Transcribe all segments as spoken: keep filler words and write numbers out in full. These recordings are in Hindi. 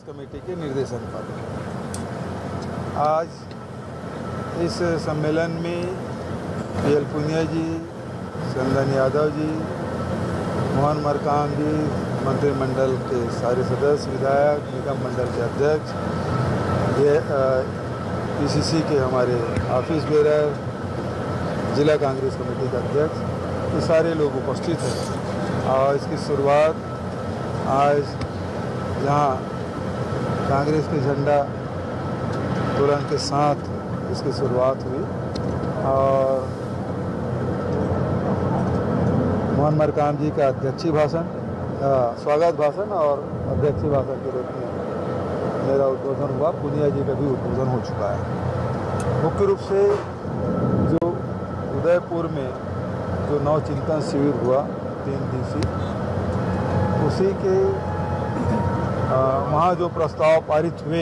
कमेटी के निर्देशन पर आज इस सम्मेलन में पी एल पुनिया जी, चंदन यादव जी, मोहन मरकाम जी, मंत्रिमंडल के सारे सदस्य, विधायक, निगम मंडल के अध्यक्ष, ये पी सी सी के हमारे ऑफिस बेरर, जिला कांग्रेस कमेटी का अध्यक्ष, ये सारे लोग उपस्थित हैं। और इसकी शुरुआत आज जहाँ कांग्रेस के झंडा तोलन के साथ इसकी शुरुआत हुई और मोहन मरकाम जी का अध्यक्षीय भाषण, स्वागत भाषण और अध्यक्षीय भाषण के रूप में मेरा उद्बोधन हुआ। पुनिया जी का भी उद्बोधन हो चुका है। मुख्य रूप से जो उदयपुर में जो नव चिंतन शिविर हुआ तीन दिवसीय, उसी के वहाँ जो प्रस्ताव पारित हुए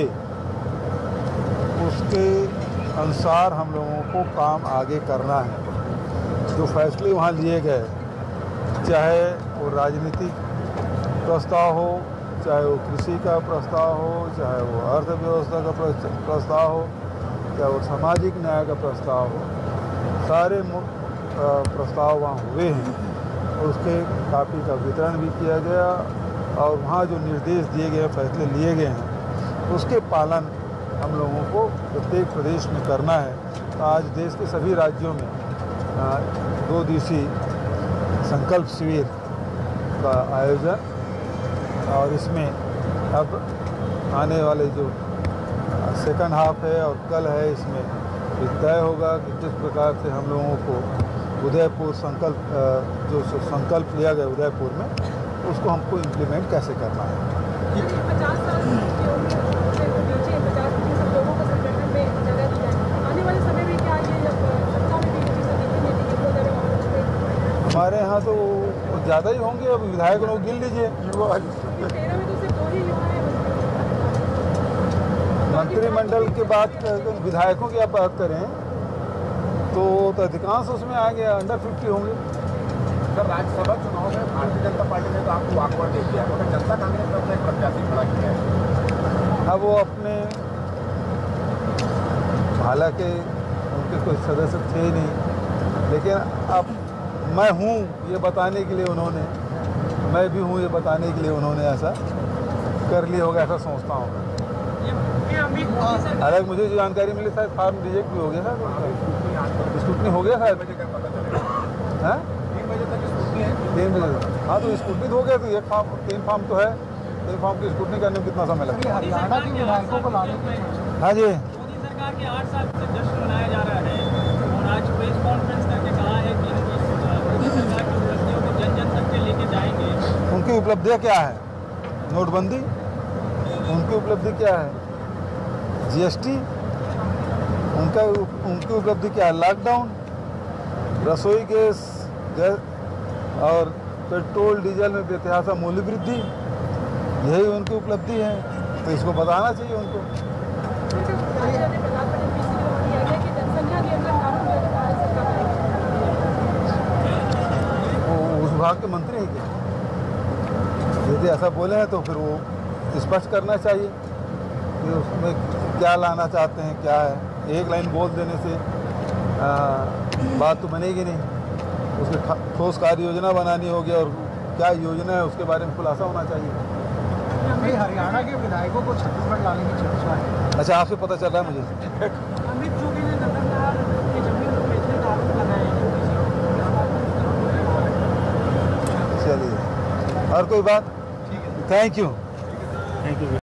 उसके अनुसार हम लोगों को काम आगे करना है। जो फैसले वहाँ लिए गए, चाहे वो राजनीतिक प्रस्ताव हो, चाहे वो कृषि का प्रस्ताव हो, चाहे वो अर्थव्यवस्था का प्रस्ताव हो, चाहे वो सामाजिक न्याय का प्रस्ताव हो, सारे प्रस्ताव वहाँ हुए हैं। उसके कापी का वितरण भी किया गया और वहाँ जो निर्देश दिए गए, फैसले लिए गए हैं, उसके पालन हम लोगों को प्रत्येक प्रदेश में करना है। तो आज देश के सभी राज्यों में दो दिवसीय संकल्प शिविर का आयोजन, और इसमें अब आने वाले जो सेकंड हाफ है और कल है, इसमें तय होगा कि किस प्रकार से हम लोगों को उदयपुर संकल्प जो संकल्प लिया गया उदयपुर में, उसको हमको इम्प्लीमेंट कैसे करना है। हमारे यहाँ तो ज़्यादा ही होंगे, अब विधायक लोग गिन लीजिए। मंत्रिमंडल के बाद विधायकों की आप बात करें तो अधिकांश उसमें आ गया, अंडर फिफ्टी होंगे। सर, राज्यसभा चुनाव में भारतीय जनता पार्टी ने तो आपको वाकआउट दे दिया, तो जनता कांग्रेस ने अपना एक प्रत्याशी खड़ा किया है। अब वो अपने, हालांकि उनके कोई सदस्य थे ही नहीं, लेकिन अब मैं हूँ ये बताने के लिए उन्होंने, मैं भी हूँ ये बताने के लिए उन्होंने ऐसा कर लिया होगा, ऐसा सोचता हूँ। हालांकि मुझे जो जानकारी मिली, शायद फार्म रिजेक्ट भी हो गया था, स्कूटनी हो गया शायद। हाँ, तीन बजे तक स्कूटनी है। तीन बजे हाँ, तो स्कूटनी हो गया। तो एक फार्म, तीन फार्म तो है, तीन फार्म की स्कूटनी करने में कितना समय लगता है? हरियाणा के विधायकों को लाने की। हाँ जी, मोदी सरकार के आठ साल से जश्न मनाया जा रहा है और आज प्रेस कॉन्फ्रेंस करके कहा है कि मोदी सरकार की उपलब्धियों को जन जन तक के लेके जाएंगे। उनकी उपलब्धियाँ क्या है? नोटबंदी, उनकी उपलब्धि क्या है? जी एस टी, उनका उनकी उपलब्धि क्या है? लॉकडाउन, रसोई गैस गैस और पेट्रोल डीजल में बेतहाशा मूल्य वृद्धि, यही उनकी उपलब्धि है। तो इसको बताना चाहिए उनको। वो उस विभाग के मंत्री हैं क्या? यदि ऐसा बोले हैं तो फिर वो स्पष्ट करना चाहिए कि उसमें क्या लाना चाहते हैं, क्या है। एक लाइन बोल देने से आ, बात तो बनेगी नहीं, उसकी ठोस कार्य योजना बनानी होगी और क्या योजना है उसके बारे में खुलासा होना चाहिए। हरियाणा के विधायकों को छत्तीसगढ़ लाने की चर्चा है। अच्छा, आपसे पता चल रहा है मुझे। अमित जोगी ने लगातार जमीन को बेचने का आरोप लगाया है। चलिए, और कोई बात? Thank you, thank you.